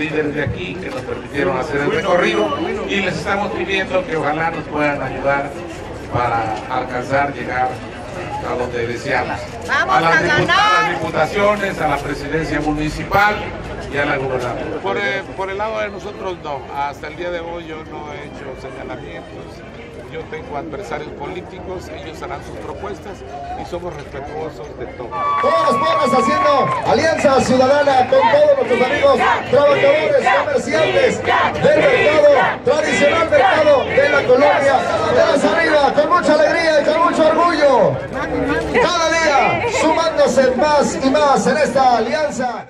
líderes de aquí que nos permitieron hacer el recorrido y les estamos pidiendo que ojalá nos puedan ayudar para alcanzar, llegar a donde deseamos. ¡Vamos a las diputaciones, a la presidencia municipal y a la gubernatura. Por el lado de nosotros no, hasta el día de hoy yo no he hecho señalamientos. Yo tengo adversarios políticos, ellos harán sus propuestas y somos respetuosos de todo. Todos los pueblos haciendo alianza ciudadana con todos nuestros amigos trabajadores, comerciantes del mercado, tradicional mercado de la colonia de La Salida, con mucha alegría y con mucho orgullo. Cada día sumándose más y más en esta alianza.